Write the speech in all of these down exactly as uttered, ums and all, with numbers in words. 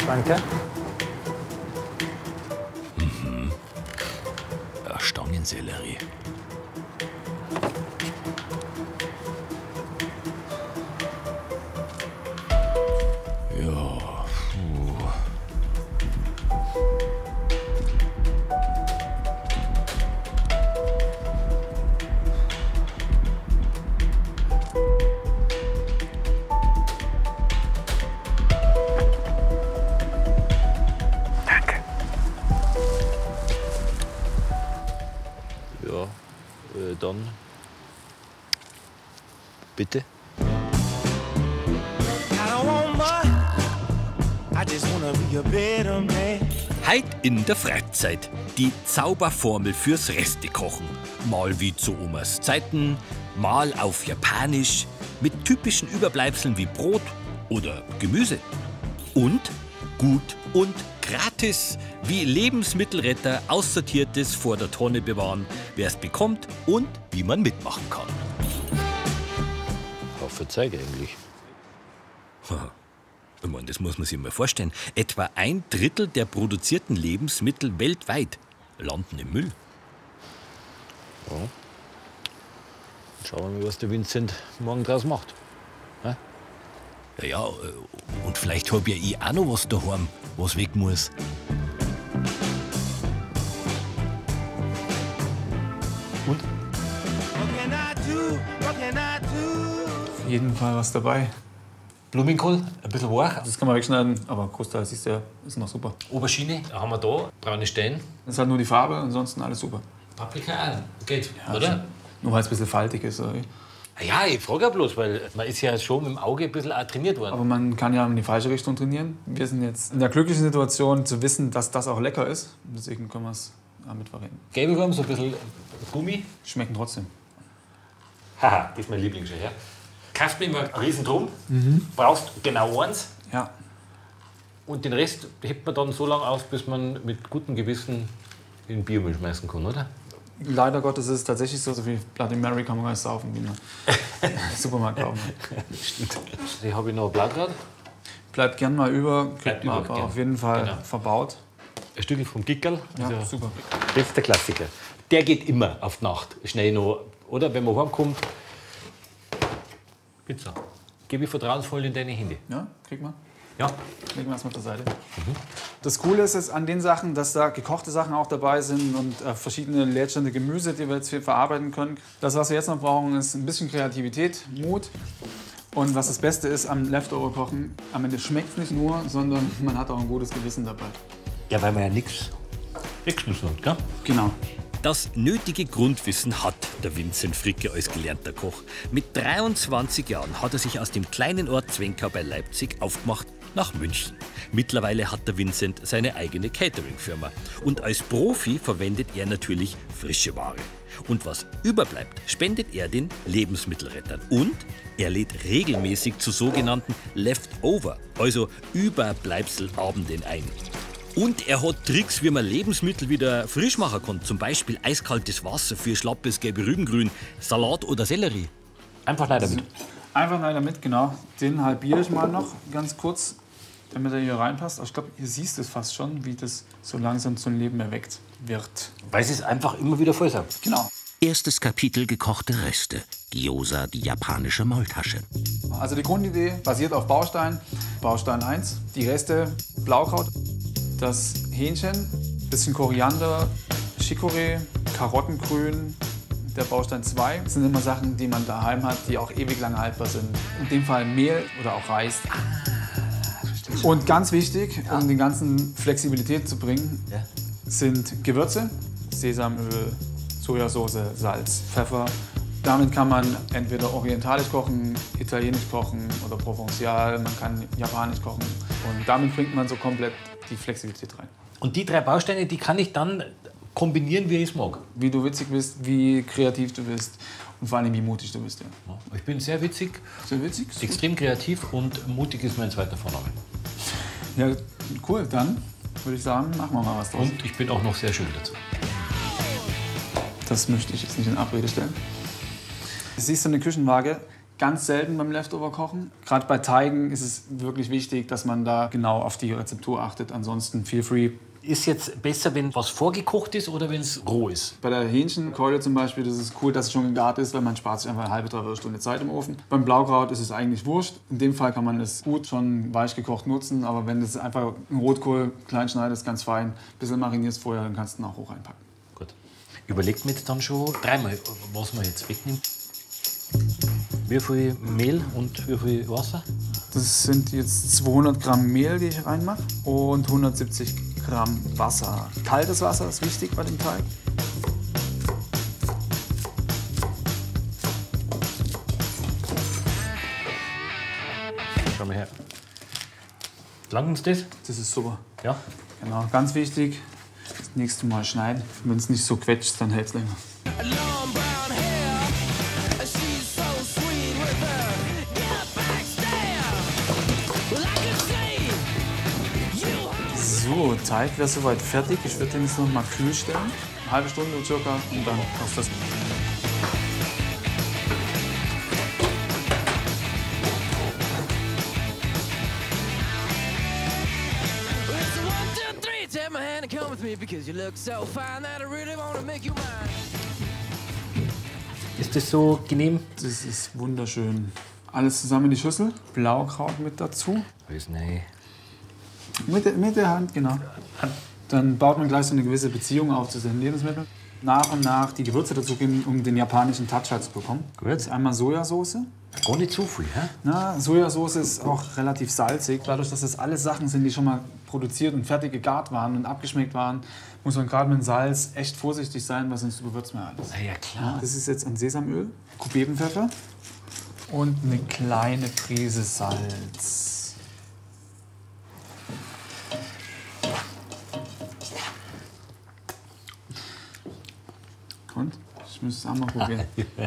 Schwanker. Mhm. Ja, Stangensellerie. Ja, puh. Danke. Ja, äh, dann. Bitte? Heute in der Freizeit die Zauberformel fürs Restekochen. Mal wie zu Omas Zeiten, mal auf Japanisch, mit typischen Überbleibseln wie Brot oder Gemüse. Und gut und gratis, wie Lebensmittelretter Aussortiertes vor der Tonne bewahren, wer es bekommt und wie man mitmachen kann. Ja, verzeih eigentlich. Ich meine, das muss man sich mal vorstellen. Etwa ein Drittel der produzierten Lebensmittel weltweit landen im Müll. Ja. Schauen wir mal, was der Vincent morgen draus macht. Ja, ja, ja, und vielleicht hab ja ich auch noch was daheim, was weg muss. Und? Auf jeden Fall was dabei. Blumenkohl, ein bisschen weich. Das kann man wegschneiden, aber Großteil ist, ja, ist noch super. Aubergine haben wir da, braune Stellen. Das ist halt nur die Farbe, ansonsten alles super. Paprika auch, geht, Ja, oder? Nur weil es ein bisschen faltig ist. Ja, ich frage ja bloß, weil man ist ja schon mit dem Auge ein bisschen auch trainiert worden. Aber man kann ja in die falsche Richtung trainieren. Wir sind jetzt in der glücklichen Situation zu wissen, dass das auch lecker ist. Deswegen können wir es damit verwenden. Gelbe so ein bisschen Gummi. Schmecken trotzdem. Haha, das ist mein Liebling schon, ja. Kaufst mir immer einen riesen Drum, mhm. brauchst genau eins. Ja. Und den Rest hebt man dann so lange auf, bis man mit gutem Gewissen in den Biomüll schmeißen kann, oder? Leider Gottes ist es tatsächlich so, so viel Bloody Mary kann man gar nicht saufen, wie man im Supermarkt kaufen. Stimmt. Die habe ich noch Blattgrad. Bleibt gern mal über, kriegt man über, aber gern. auf jeden Fall Genau. verbaut. Ein Stückchen vom Gickerl. Ja, Also, super. das ist der Klassiker. Der geht immer auf die Nacht. Schnell noch, oder? Wenn man heimkommt. Pizza. Gebe ich vertrauensvoll in deine Hände. Ja, krieg mal. Ja. Legen wir es mal zur Seite. Mhm. Das Coole ist es an den Sachen, dass da gekochte Sachen auch dabei sind und äh, verschiedene lädernde Gemüse, die wir jetzt hier verarbeiten können. Das, was wir jetzt noch brauchen, ist ein bisschen Kreativität, Mut. Und was das Beste ist am Leftover-Kochen, am Ende schmeckt es nicht nur, sondern man hat auch ein gutes Gewissen dabei. Ja, weil man ja nichts wegschmeißen hat, gell? Genau. Das nötige Grundwissen hat der Vincent Fricke als gelernter Koch. Mit dreiundzwanzig Jahren hat er sich aus dem kleinen Ort Zwenkau bei Leipzig aufgemacht nach München. Mittlerweile hat der Vincent seine eigene Catering-Firma. Und als Profi verwendet er natürlich frische Ware. Und was überbleibt, spendet er den Lebensmittelrettern. Und er lädt regelmäßig zu sogenannten Leftover, also Überbleibselabenden ein. Und er hat Tricks, wie man Lebensmittel wieder frisch machen kann. Zum Beispiel eiskaltes Wasser für schlappes gelbe Rübengrün, Salat oder Sellerie. Einfach leider mit. Einfach leider mit, genau. Den halbiere ich mal noch ganz kurz, damit er hier reinpasst. Ich glaube, ihr siehst es fast schon, wie das so langsam zum Leben erweckt wird. Weil es einfach immer wieder voll ist. Genau. Erstes Kapitel: gekochte Reste. Gyoza, die japanische Maultasche. Also die Grundidee basiert auf Baustein. Baustein eins, die Reste Blaukraut, das Hähnchen, bisschen Koriander, Chicorée, Karottengrün. Der Baustein zwei sind immer Sachen, die man daheim hat, die auch ewig lange haltbar sind. In dem Fall Mehl oder auch Reis. Und ganz wichtig, um die ganzen Flexibilität zu bringen, Ja. sind Gewürze, Sesamöl, Sojasauce, Salz, Pfeffer. Damit kann man entweder orientalisch kochen, italienisch kochen oder provençal, man kann japanisch kochen. Und damit bringt man so komplett die Flexibilität rein. Und die drei Bausteine, die kann ich dann kombinieren, wie ich es mag. Wie du witzig bist, wie kreativ du bist und vor allem wie mutig du bist. Ja. Ich bin sehr witzig, Sehr witzig? extrem kreativ und mutig ist mein zweiter Vorname. Ja, cool. Dann würde ich sagen, machen wir mal was draus. Und ich bin auch noch sehr schön dazu. Das möchte ich jetzt nicht in Abrede stellen. Siehst du eine Küchenwaage? ganz selten beim Leftover-Kochen. Gerade bei Teigen ist es wirklich wichtig, dass man da genau auf die Rezeptur achtet. Ansonsten feel free. Ist jetzt besser, wenn was vorgekocht ist oder wenn es roh ist? Bei der Hähnchenkeule zum Beispiel, das ist cool, dass es schon gegart ist, weil man spart sich einfach eine halbe, dreiviertel Stunde Zeit im Ofen. Beim Blaukraut ist es eigentlich wurscht. In dem Fall kann man es gut schon weich gekocht nutzen, aber wenn du es einfach einen Rotkohl klein schneidest, ganz fein, ein bisschen marinierst vorher, dann kannst du ihn auch hoch einpacken. Gut. Überlegt mir jetzt dann schon dreimal, was man jetzt wegnimmt. Wie viel Mehl und wie viel Wasser? Das sind jetzt zweihundert Gramm Mehl, die ich reinmache, und hundertsiebzig Gramm Wasser. Kaltes Wasser ist wichtig bei dem Teig. Schau mal her. Langt uns das? Das ist super. Ja. Genau, ganz wichtig. Das nächste Mal schneiden. Wenn es nicht so quetscht, dann hält es länger. So, Teig wäre soweit fertig. Ich würde den jetzt noch mal kühl stellen. Eine halbe Stunde circa und dann auf das. Ist das so genehm? Das ist wunderschön. Alles zusammen in die Schüssel. Blaukraut mit dazu. Weiß nicht. Mit der, mit der Hand, genau. Dann baut man gleich so eine gewisse Beziehung auf zu den Lebensmitteln. Nach und nach die Gewürze dazu geben, um den japanischen Touch halt zu bekommen. Gut. Das ist einmal Sojasauce. Gar nicht zu viel, hä? Na, Sojasauce ist auch relativ salzig. Dadurch, dass das alles Sachen sind, die schon mal produziert und fertig gegart waren und abgeschmeckt waren, muss man gerade mit dem Salz echt vorsichtig sein, weil sonst überwürzt man alles. Na ja, klar. Das ist jetzt ein Sesamöl, Kubebenpfeffer und eine kleine Prise Salz. Und? Ich muss es auch mal probieren.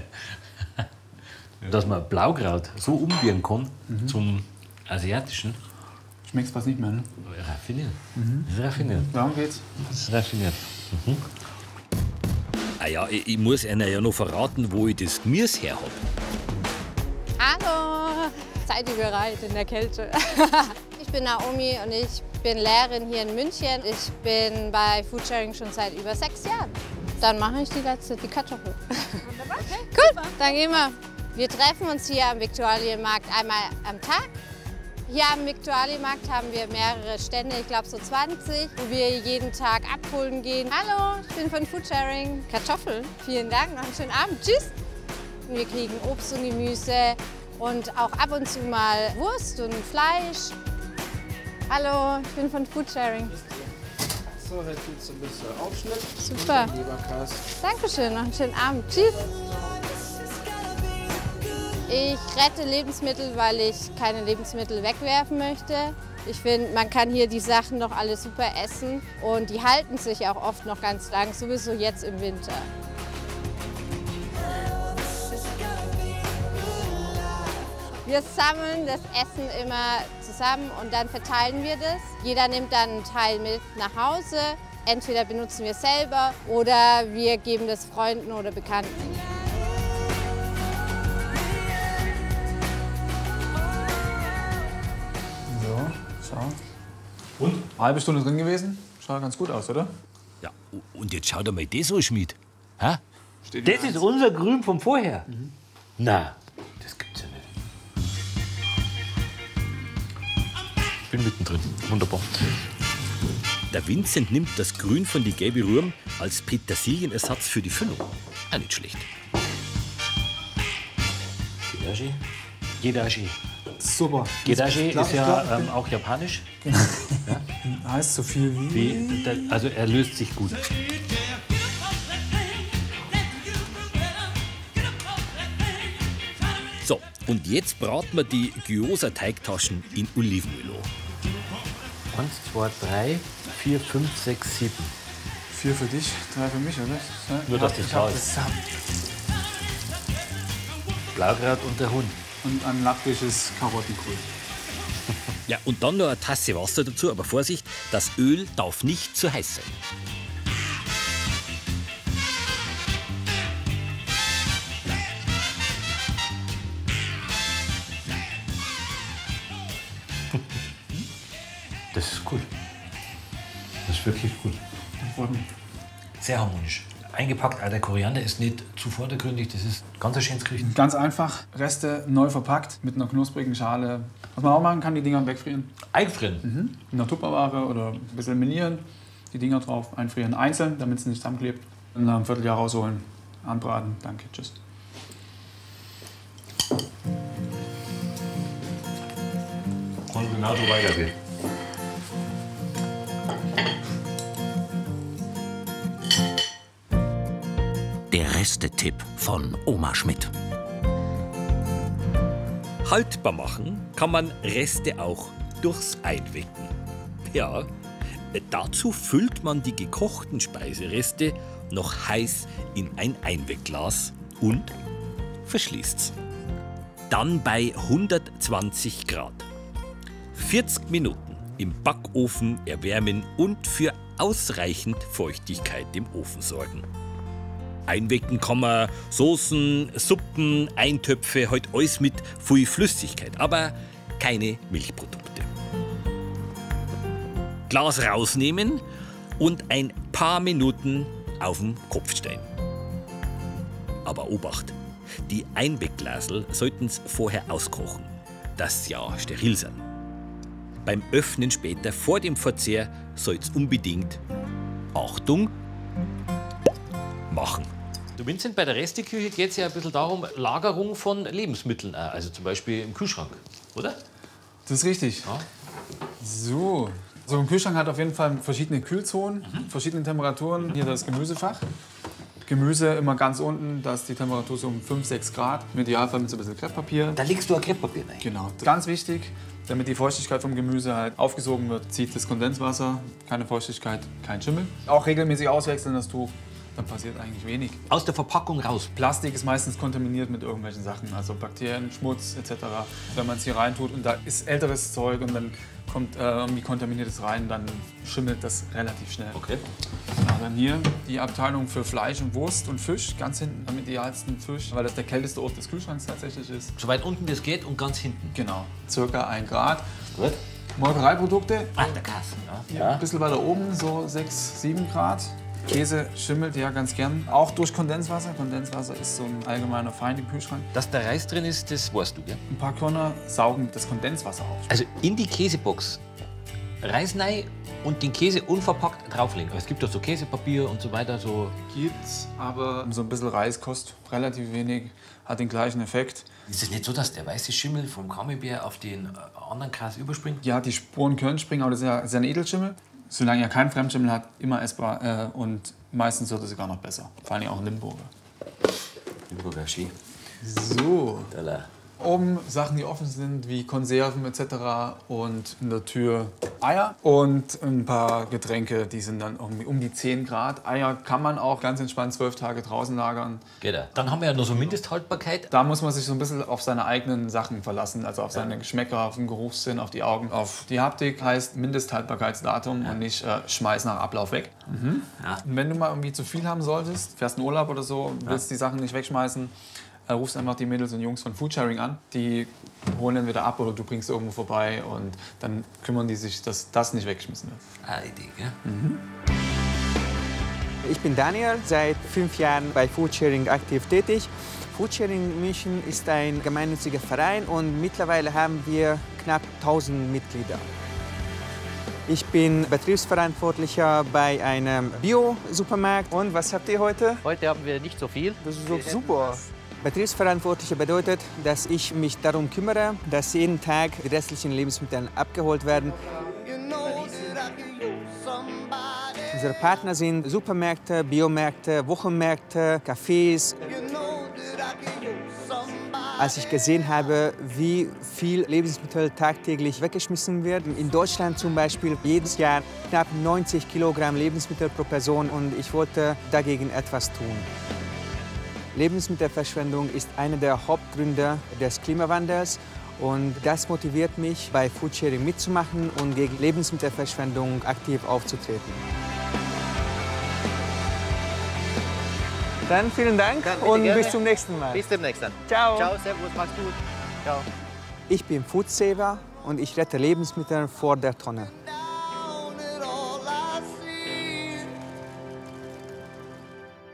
Dass man Blaukraut so umbiegen kann mhm. zum asiatischen. Schmeckt fast nicht mehr, ne? Raffiniert. Mhm. Das ist raffiniert. Darum geht's. Das ist raffiniert. Mhm. Ah ja, ich, ich muss Ihnen ja noch verraten, wo ich das Gemüse her habe. Hallo! Seid ihr bereit in der Kälte? Ich bin Naomi und ich bin Lehrerin hier in München. Ich bin bei Foodsharing schon seit über sechs Jahren. Dann mache ich die letzte, die Kartoffel. Wunderbar. Okay, cool, dann gehen wir. Wir treffen uns hier am Viktualienmarkt einmal am Tag. Hier am Viktualienmarkt haben wir mehrere Stände, ich glaube so zwanzig, wo wir jeden Tag abholen gehen. Hallo, ich bin von Foodsharing. Kartoffeln, vielen Dank, noch einen schönen Abend, tschüss. Wir kriegen Obst und Gemüse und auch ab und zu mal Wurst und Fleisch. Hallo, ich bin von Foodsharing. So, hier gibt es ein bisschen Aufschnitt. Super. Dankeschön, noch einen schönen Abend. Tschüss. Ich rette Lebensmittel, weil ich keine Lebensmittel wegwerfen möchte. Ich finde, man kann hier die Sachen noch alle super essen und die halten sich auch oft noch ganz lang, sowieso jetzt im Winter. Wir sammeln das Essen immer zusammen und dann verteilen wir das. Jeder nimmt dann einen Teil mit nach Hause. Entweder benutzen wir es selber oder wir geben das Freunden oder Bekannten. So, schau. Und? Eine halbe Stunde drin gewesen. Schaut ganz gut aus, oder? Ja, und jetzt schaut mal das an, Schmied. Hä? Steht Das ist unser Grün vom vorher? Mhm. Na, das gibt's ja nicht. Ich bin mittendrin. Wunderbar. Der Vincent nimmt das Grün von die gelbe Rüben als Petersilienersatz für die Füllung. Auch nicht schlecht. Gedashi? Gedashi. Super. Gedashi Klar, ist ja klar. ähm, auch japanisch. Ja. Heißt so viel wie... Wie, der, also er löst sich gut. So, und jetzt braten wir die Gyoza-Teigtaschen in Olivenöl an. Eins, zwei, drei, vier, fünf, sechs, sieben. Vier für dich, drei für mich, oder? Ja, Nur, dass ich das hab klar ist. das- Blaukraut und der Hund. Und ein lapprisches Karottengrün. Ja, und dann noch eine Tasse Wasser dazu, aber Vorsicht, das Öl darf nicht zu heiß sein. Das ist gut. Das ist wirklich gut. Sehr harmonisch. Eingepackt, auch der Koriander ist nicht zu vordergründig, das ist ganz ein schönes Gericht. Ganz einfach, Reste neu verpackt mit einer knusprigen Schale. Was man auch machen kann, die Dinger wegfrieren. Eingefrieren? Mhm. In einer Tupperware oder ein bisschen minieren, die Dinger drauf einfrieren, einzeln, damit es nicht zusammenklebt. Und nach einem Vierteljahr rausholen, anbraten, danke, tschüss. Kann genauso weitergehen. Der Restetipp von Oma Schmidt. Haltbar machen kann man Reste auch durchs Einwecken. Ja, dazu füllt man die gekochten Speisereste noch heiß in ein Einwegglas und verschließt's. Dann bei hundertzwanzig Grad. vierzig Minuten im Backofen erwärmen und für ausreichend Feuchtigkeit im Ofen sorgen. Einwecken kann man Soßen, Suppen, Eintöpfe, halt alles mit viel Flüssigkeit, aber keine Milchprodukte. Glas rausnehmen und ein paar Minuten auf den Kopf stellen. Aber Obacht, die Einwegglasel sollten's vorher auskochen, dass sie ja steril sind. Beim Öffnen später vor dem Verzehr soll's unbedingt, Achtung, machen. Du Vincent, bei der Resteküche geht es ja ein bisschen darum, Lagerung von Lebensmitteln, also zum Beispiel im Kühlschrank, oder? Das ist richtig. Ja. So. So ein Kühlschrank hat auf jeden Fall verschiedene Kühlzonen, mhm. verschiedene Temperaturen. Hier das Gemüsefach. Gemüse immer ganz unten, da ist die Temperatur so um fünf, sechs Grad. Im Idealfall mit so ein bisschen Krepppapier. Da legst du ein Krepppapier rein. Genau. Ganz wichtig, damit die Feuchtigkeit vom Gemüse halt aufgesogen wird, zieht das Kondenswasser. Keine Feuchtigkeit, kein Schimmel. Auch regelmäßig auswechseln das Tuch. Dann passiert eigentlich wenig. Aus der Verpackung raus. Plastik ist meistens kontaminiert mit irgendwelchen Sachen, also Bakterien, Schmutz et cetera. Wenn man es hier reintut und da ist älteres Zeug und dann kommt äh, irgendwie Kontaminiertes rein, dann schimmelt das relativ schnell. Okay. Ja, dann hier die Abteilung für Fleisch und Wurst und Fisch, ganz hinten am idealsten Fisch, weil das der kälteste Ort des Kühlschranks tatsächlich ist. So weit unten das geht und ganz hinten. Genau, circa ein Grad. Gut. Molkereiprodukte. Ah, der Kasten, ja. Ja. Ein bisschen weiter oben, so sechs, sieben Grad. Käse schimmelt ja ganz gern, auch durch Kondenswasser. Kondenswasser ist so ein allgemeiner Feind im Kühlschrank. Dass da Reis drin ist, das weißt du, gell? Ein paar Körner saugen das Kondenswasser auf. Also in die Käsebox Reis rein und den Käse unverpackt drauflegen. Es gibt doch so Käsepapier und so weiter. So. Gibt's, aber so ein bisschen Reis kostet relativ wenig, hat den gleichen Effekt. Ist es nicht so, dass der weiße Schimmel vom Camembert auf den anderen Gras überspringt? Ja, die Sporen können springen, aber das ist ja, das ist ja ein Edelschimmel. Solange er keinen Fremdschimmel hat, immer essbar äh, und meistens wird es sogar noch besser. Vor allem auch in Limburger. Limburger Ski. So. Dalla. Oben Sachen, die offen sind, wie Konserven et cetera. Und in der Tür Eier und ein paar Getränke, die sind dann irgendwie um die zehn Grad. Eier kann man auch ganz entspannt zwölf Tage draußen lagern. Geht er. Dann haben wir ja noch so Mindesthaltbarkeit. Da muss man sich so ein bisschen auf seine eigenen Sachen verlassen, also auf seine Geschmäcker, auf den Geruchssinn, auf die Augen. Auf die Haptik heißt Mindesthaltbarkeitsdatum ja. und nicht äh, schmeiß nach Ablauf weg. Mhm. Ja. Und wenn du mal irgendwie zu viel haben solltest, fährst in Urlaub oder so, willst ja. die Sachen nicht wegschmeißen, äh, rufst einfach die Mädels und Jungs von Foodsharing an. Die holen dann wieder ab oder du bringst irgendwo vorbei und dann kümmern die sich, dass das nicht weggeschmissen wird. Ah, Idee, gell? Mhm. Ich bin Daniel, seit fünf Jahren bei Foodsharing aktiv tätig. Foodsharing München ist ein gemeinnütziger Verein und mittlerweile haben wir knapp tausend Mitglieder. Ich bin Betriebsverantwortlicher bei einem Bio-Supermarkt. Und was habt ihr heute? Heute haben wir nicht so viel. Das ist doch super. Betriebsverantwortlicher bedeutet, dass ich mich darum kümmere, dass jeden Tag die restlichen Lebensmittel abgeholt werden. Unsere Partner sind Supermärkte, Biomärkte, Wochenmärkte, Cafés. Als ich gesehen habe, wie viel Lebensmittel tagtäglich weggeschmissen werden, in Deutschland zum Beispiel jedes Jahr knapp neunzig Kilogramm Lebensmittel pro Person, und ich wollte dagegen etwas tun. Lebensmittelverschwendung ist einer der Hauptgründe des Klimawandels. Und das motiviert mich, bei Foodsharing mitzumachen und gegen Lebensmittelverschwendung aktiv aufzutreten. Dann vielen Dank Dann und gerne. bis zum nächsten Mal. Bis demnächst dann. Ciao. Ciao, servus, mach's gut. Ciao. Ich bin Foodsaver und ich rette Lebensmittel vor der Tonne.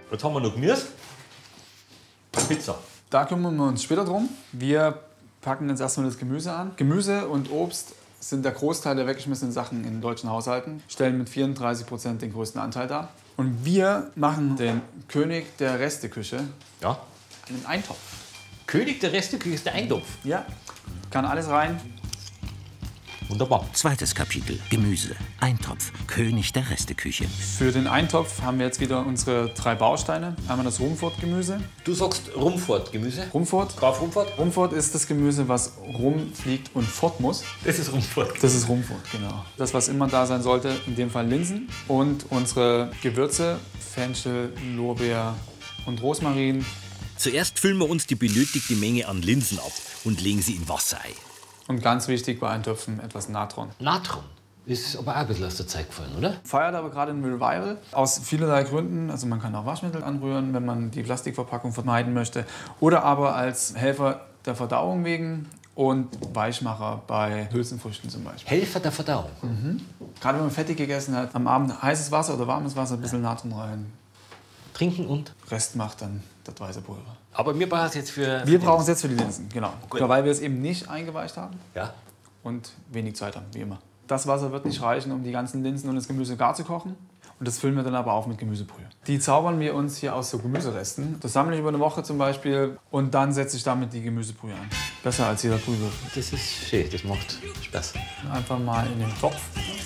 Jetzt haben wir noch Gemüse. Pizza. Da kümmern wir uns später drum. Wir packen jetzt erstmal das Gemüse an. Gemüse und Obst sind der Großteil der weggeschmissenen Sachen in deutschen Haushalten, stellen mit vierunddreißig Prozent den größten Anteil dar. Und wir machen den König der Resteküche, Ja. einen Eintopf. König der Resteküche ist der Eintopf. Ja, kann alles rein. Wunderbar. Zweites Kapitel. Gemüse. Eintopf. König der Resteküche. Für den Eintopf haben wir jetzt wieder unsere drei Bausteine. Einmal das Rumfort-Gemüse. Du sagst Rumfort-Gemüse. Rumfort. Graf Rumfort? Rumfort ist das Gemüse, was rumfliegt und fort muss. Das ist Rumfort. Das ist Rumfort, genau. Das, was immer da sein sollte, in dem Fall Linsen. Und unsere Gewürze, Fenchel, Lorbeer und Rosmarin. Zuerst füllen wir uns die benötigte Menge an Linsen ab und legen sie in Wasser ein. Und ganz wichtig bei Eintöpfen etwas Natron. Natron ist aber auch ein bisschen aus der Zeit gefallen, oder? Feiert aber gerade ein Revival aus vielerlei Gründen. Also man kann auch Waschmittel anrühren, wenn man die Plastikverpackung vermeiden möchte. Oder aber als Helfer der Verdauung wegen und Weichmacher bei Hülsenfrüchten zum Beispiel. Helfer der Verdauung. Mhm. Gerade wenn man fettig gegessen hat, am Abend heißes Wasser oder warmes Wasser, ein bisschen Natron rein. Trinken und? Rest macht dann das weiße Pulver. Aber wir brauchen es jetzt für... Wir brauchen es jetzt für die Linsen, genau. Gut. Weil wir es eben nicht eingeweicht haben Ja. und wenig Zeit haben, wie immer. Das Wasser wird nicht reichen, um die ganzen Linsen und das Gemüse gar zu kochen. Und das füllen wir dann aber auf mit Gemüsebrühe. Die zaubern wir uns hier aus so Gemüseresten. Das sammle ich über eine Woche zum Beispiel und dann setze ich damit die Gemüsebrühe an. Besser als jeder Brühwürfel. Das ist schön, das macht Spaß. Einfach mal in den Topf.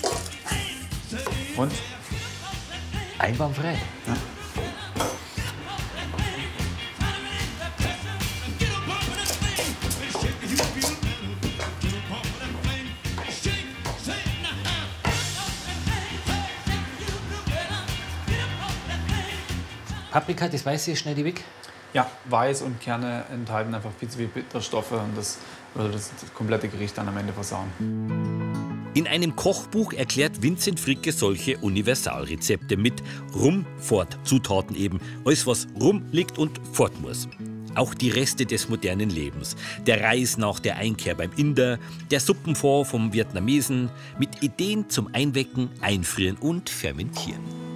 Und? Einwandfrei. Ja. Paprika, das Weiße, schneide ich weg. Ja, Weiß und Kerne enthalten einfach viel zu viel Bitterstoffe und das würde das komplette Gericht dann am Ende versauen. In einem Kochbuch erklärt Vincent Fricke solche Universalrezepte mit Rum-Fort-Zutaten eben. Alles, was rumliegt und fort muss. Auch die Reste des modernen Lebens. Der Reis nach der Einkehr beim Inder, der Suppenfond vom Vietnamesen, mit Ideen zum Einwecken, Einfrieren und Fermentieren.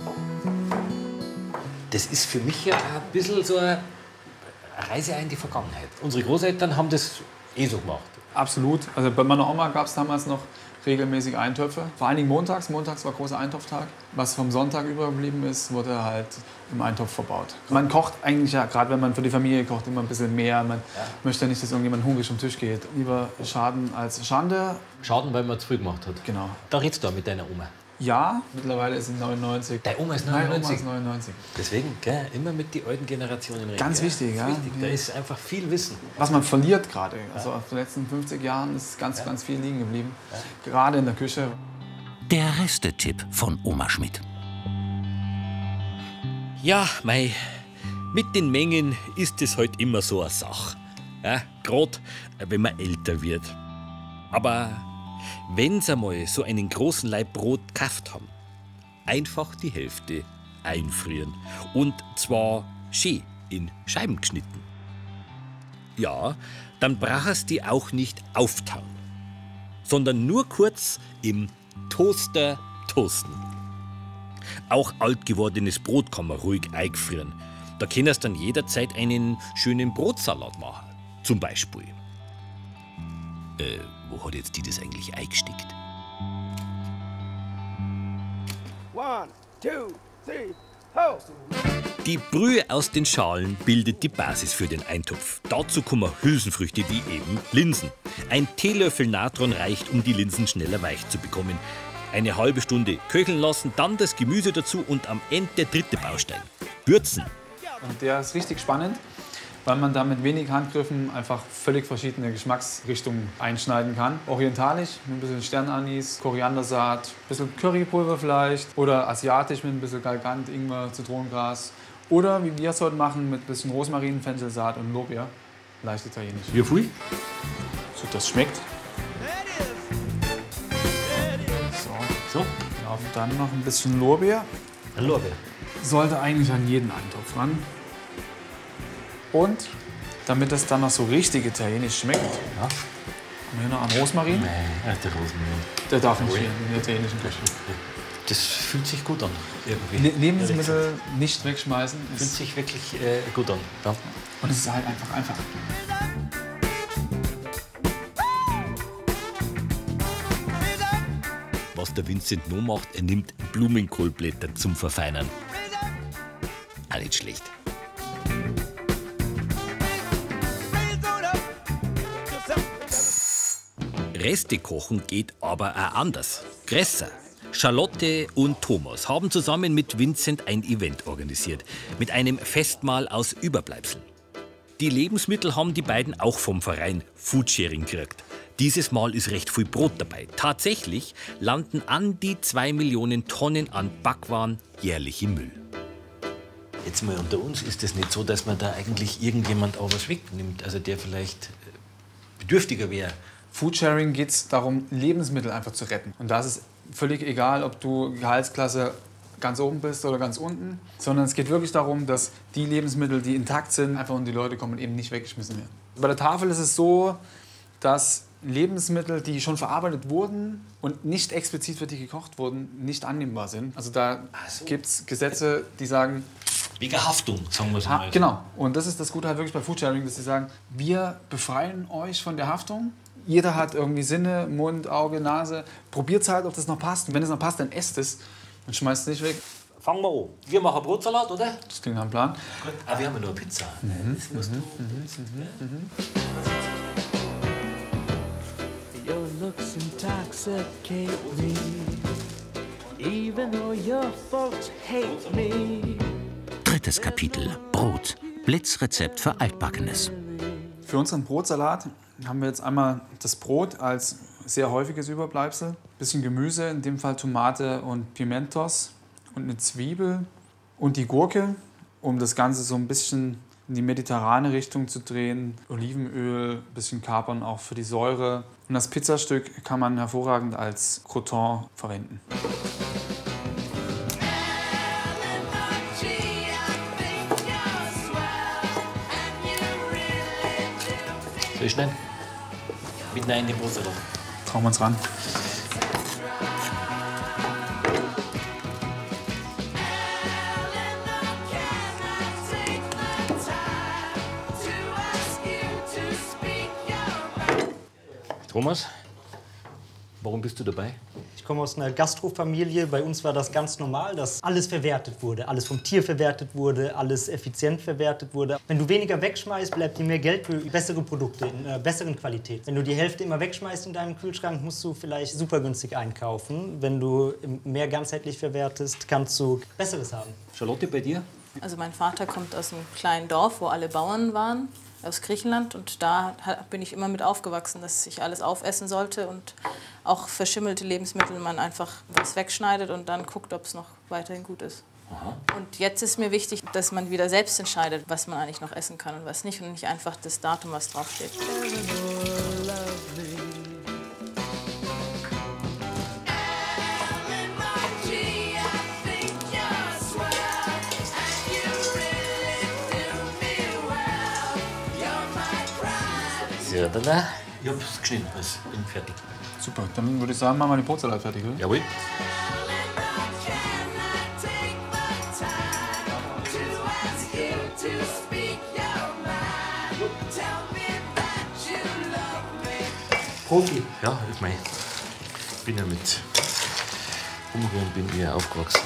Das ist für mich ja ein bisschen so eine Reise in die Vergangenheit. Unsere Großeltern haben das eh so gemacht. Absolut. Also bei meiner Oma gab es damals noch regelmäßig Eintöpfe. Vor allen Dingen montags. Montags war großer Eintopftag. Was vom Sonntag übergeblieben ist, wurde halt im Eintopf verbaut. Man kocht eigentlich ja, gerade wenn man für die Familie kocht, immer ein bisschen mehr. Man ja. möchte ja nicht, dass irgendjemand hungrig vom Tisch geht. Lieber Schaden als Schande. Schaden, weil man zu früh gemacht hat. Genau. Da redst du mit deiner Oma. Ja, mittlerweile ist sie neunundneunzig. Deine Oma ist Nein, neunundneunzig? Oma ist neunundneunzig. Deswegen, gell, immer mit den alten Generationen reden. Ganz gell? wichtig, ja. Wichtig. Da ist einfach viel Wissen. Was man verliert gerade. Also auf den letzten fünfzig Jahren ist ganz, ja. ganz viel liegen geblieben. Ja. Gerade in der Küche. Der Restetipp von Oma Schmidt. Ja, mei, mit den Mengen ist es halt immer so eine Sache. Ja, gerade wenn man älter wird. Aber wenn Sie einmal so einen großen Laib Brot gekauft haben, einfach die Hälfte einfrieren. Und zwar schön in Scheiben geschnitten. Ja, dann brauchst du die auch nicht auftauen, sondern nur kurz im Toaster toasten. Auch alt gewordenes Brot kann man ruhig eingefrieren. Da kannst du dann jederzeit einen schönen Brotsalat machen, zum Beispiel. Äh, wo hat jetzt die das eigentlich eingesteckt? One, two, three, ho! Die Brühe aus den Schalen bildet die Basis für den Eintopf. Dazu kommen Hülsenfrüchte wie eben Linsen. Ein Teelöffel Natron reicht, um die Linsen schneller weich zu bekommen. Eine halbe Stunde köcheln lassen, dann das Gemüse dazu und am Ende der dritte Baustein. Würzen. Und der ist richtig spannend, weil man da mit wenig Handgriffen einfach völlig verschiedene Geschmacksrichtungen einschneiden kann. Orientalisch mit ein bisschen Sternanis, Koriandersaat, ein bisschen Currypulver vielleicht. Oder asiatisch mit ein bisschen Galgant, Ingwer, Zitronengras. Oder wie wir es heute machen, mit ein bisschen Rosmarin, Fenchelsaat und Lorbeer. Leicht italienisch. Wie viel? So, das schmeckt. So. So? Ja, dann noch ein bisschen Lorbeer. Lorbeer. Sollte eigentlich an jeden Eintopf ran. Und damit das dann noch so richtig italienisch schmeckt, Ja. haben wir hier noch einen Rosmarin. Nee, der Rosmarin. Der darf nicht fehlen in der italienischen Küche. Das fühlt sich gut an, irgendwie. Le Lebensmittel nicht wegschmeißen. Fühlt sich wirklich äh, gut an. Ja. Und es ist halt einfach einfach. Was der Vincent noch macht, er nimmt Blumenkohlblätter zum Verfeinern. Auch nicht schlecht. Reste kochen geht aber auch anders. Größer. Charlotte und Thomas haben zusammen mit Vincent ein Event organisiert. Mit einem Festmahl aus Überbleibseln. Die Lebensmittel haben die beiden auch vom Verein Foodsharing gekriegt. Dieses Mal ist recht viel Brot dabei. Tatsächlich landen an die zwei Millionen Tonnen an Backwaren jährlich im Müll. Jetzt mal unter uns, ist es nicht so, dass man da eigentlich irgendjemand auch was wegnimmt, also der vielleicht bedürftiger wäre. Foodsharing geht es darum, Lebensmittel einfach zu retten. Und da ist es völlig egal, ob du Gehaltsklasse ganz oben bist oder ganz unten, sondern es geht wirklich darum, dass die Lebensmittel, die intakt sind, einfach und die Leute kommen, eben nicht weggeschmissen werden. Bei der Tafel ist es so, dass Lebensmittel, die schon verarbeitet wurden und nicht explizit für die gekocht wurden, nicht annehmbar sind. Also da so. Gibt es Gesetze, die sagen... Wegen Haftung, sagen wir so ha mal. Genau. Und das ist das Gute halt wirklich bei Foodsharing, dass sie sagen, wir befreien euch von der Haftung. Jeder hat irgendwie Sinne, Mund, Auge, Nase. Probiert es halt, ob das noch passt. Und wenn es noch passt, dann esst es und schmeißt es nicht weg. Fangen wir an. Wir machen Brotsalat, oder? Das klingt nach einem Plan. Gut. Aber wir haben ja nur Pizza. Mhm. Das musst mhm. du Mhm. Mhm. Your looks intoxicate me, even though your folks hate me. Drittes Kapitel. Brot. Blitzrezept für Altbackenes. Für unseren Brotsalat haben wir jetzt einmal das Brot als sehr häufiges Überbleibsel. Ein bisschen Gemüse, in dem Fall Tomate und Pimentos und eine Zwiebel und die Gurke, um das Ganze so ein bisschen in die mediterrane Richtung zu drehen. Olivenöl, ein bisschen Kapern auch für die Säure. Und das Pizzastück kann man hervorragend als Croûton verwenden. Soll ich schnell? Mit rein in den Brotsalat. Trauen wir uns ran. Thomas, warum bist du dabei? Ich komme aus einer Gastrofamilie. Bei uns war das ganz normal, dass alles verwertet wurde. Alles vom Tier verwertet wurde, alles effizient verwertet wurde. Wenn du weniger wegschmeißt, bleibt dir mehr Geld für bessere Produkte in einer besseren Qualität. Wenn du die Hälfte immer wegschmeißt in deinem Kühlschrank, musst du vielleicht super günstig einkaufen. Wenn du mehr ganzheitlich verwertest, kannst du Besseres haben. Charlotte, bei dir? Also mein Vater kommt aus einem kleinen Dorf, wo alle Bauern waren, aus Griechenland. Und da bin ich immer mit aufgewachsen, dass ich alles aufessen sollte und auch verschimmelte Lebensmittel man einfach was wegschneidet und dann guckt, ob es noch weiterhin gut ist. Aha. Und jetzt ist mir wichtig, dass man wieder selbst entscheidet, was man eigentlich noch essen kann und was nicht und nicht einfach das Datum, was draufsteht. Ja, dann, ich hab's geschnitten, ich bin fertig. Super, dann würde ich sagen, machen wir den Brotsalat fertig, oder? Jawohl. Profi. Ja, ich meine, ich bin ja mit Umrühren bin ich ja aufgewachsen.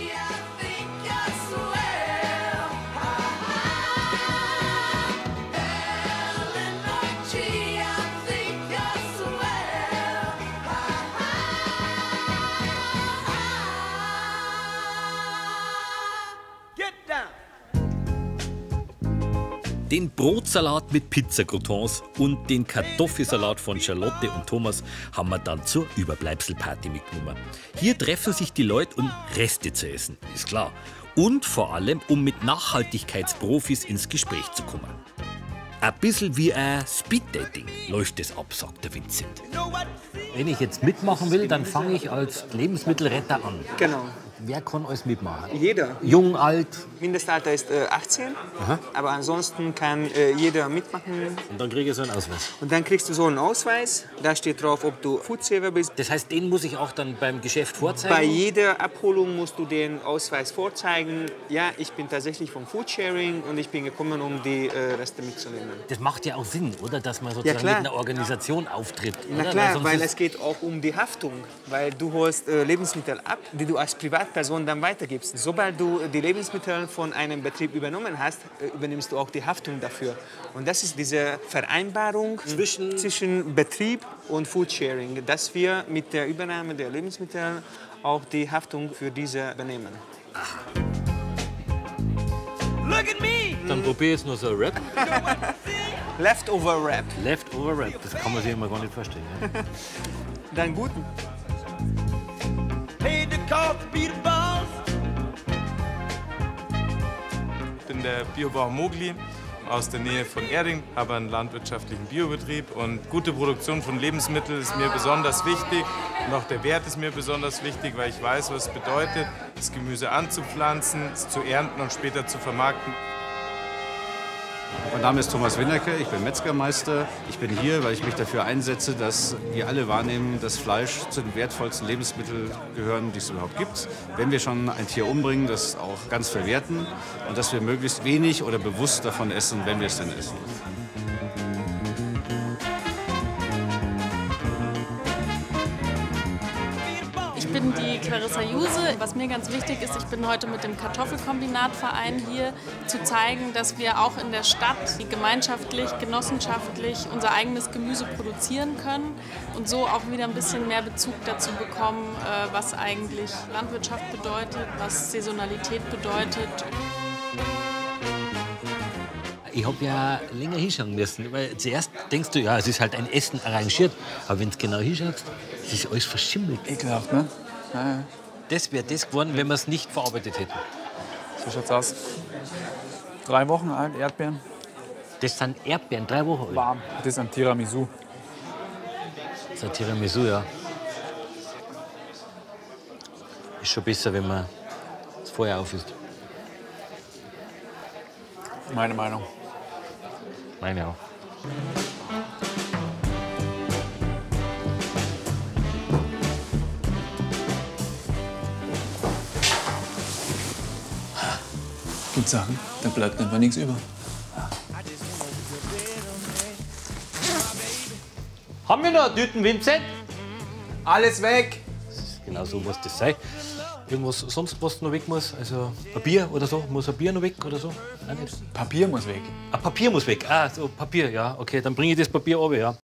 Den Brotsalat mit Pizzacroutons und den Kartoffelsalat von Charlotte und Thomas haben wir dann zur Überbleibselparty mitgenommen. Hier treffen sich die Leute, um Reste zu essen, ist klar. Und vor allem, um mit Nachhaltigkeitsprofis ins Gespräch zu kommen. Ein bisschen wie ein Speeddating läuft es ab, sagt der Vincent. Wenn ich jetzt mitmachen will, dann fange ich als Lebensmittelretter an. Genau. wer kann alles mitmachen? Jeder. Jung, alt? Mindestalter ist äh, achtzehn, Aha. aber ansonsten kann äh, jeder mitmachen. Und dann kriege ich so einen Ausweis? Und dann kriegst du so einen Ausweis, da steht drauf, ob du Foodsaver bist. Das heißt, den muss ich auch dann beim Geschäft vorzeigen? Bei jeder Abholung musst du den Ausweis vorzeigen. Ja, ich bin tatsächlich vom Foodsharing und ich bin gekommen, um die äh, Reste mitzunehmen. Das macht ja auch Sinn, oder? Dass man sozusagen klar. mit einer Organisation auftritt. Na oder? klar, weil, weil es geht auch um die Haftung. Weil du holst äh, Lebensmittel ab, die du als Privatperson dann weitergibst. Sobald du die Lebensmittel von einem Betrieb übernommen hast, äh, übernimmst du auch die Haftung dafür. Und das ist diese Vereinbarung zwischen, zwischen Betrieb und Foodsharing, dass wir mit der Übernahme der Lebensmittel auch die Haftung für diese übernehmen. Look at me! Dann probier jetzt noch so ein Rap. Leftover Wrap. Leftover Rap, das kann man sich immer gar nicht vorstellen. Ja. Dann guten. Paid the cost to be the boss. Ich bin der Biobauer Mogli aus der Nähe von Erding, habe einen landwirtschaftlichen Biobetrieb und gute Produktion von Lebensmitteln ist mir besonders wichtig. Und auch der Wert ist mir besonders wichtig, weil ich weiß, was es bedeutet, das Gemüse anzupflanzen, es zu ernten und später zu vermarkten. Mein Name ist Thomas Winnerke, ich bin Metzgermeister. Ich bin hier, weil ich mich dafür einsetze, dass wir alle wahrnehmen, dass Fleisch zu den wertvollsten Lebensmitteln gehören, die es überhaupt gibt. Wenn wir schon ein Tier umbringen, das auch ganz verwerten und dass wir möglichst wenig oder bewusst davon essen, wenn wir es denn essen. Ich bin die Clarissa Juse. Was mir ganz wichtig ist, ich bin heute mit dem Kartoffelkombinatverein hier, zu zeigen, dass wir auch in der Stadt gemeinschaftlich, genossenschaftlich unser eigenes Gemüse produzieren können und so auch wieder ein bisschen mehr Bezug dazu bekommen, was eigentlich Landwirtschaft bedeutet, was Saisonalität bedeutet. Ich habe ja länger hinschauen müssen, weil zuerst denkst du, ja, es ist halt ein Essen arrangiert, aber wenn du genau hinschaust, es ist alles verschimmelt. Ekelhaft, ne? Ja, ja. Das wäre das geworden, wenn wir es nicht verarbeitet hätten. So schaut's aus. Drei Wochen alt, Erdbeeren. Das sind Erdbeeren, drei Wochen alt. Warm. Das ist ein Tiramisu. Das ist ein Tiramisu, ja. Ist schon besser, wenn man das Feuer auf ist. Meine Meinung. Meine auch. Gibt Sachen, da bleibt einfach nichts über. Haben wir noch Tüten, Vincent? Alles weg! Genau so muss das sein. Irgendwas sonst, was noch weg muss? Also Papier oder so? Muss ein Bier noch weg oder so? Nein, nicht. Papier muss weg. Ah, Papier muss weg. Ah, so Papier, ja. Okay, dann bringe ich das Papier runter, ja.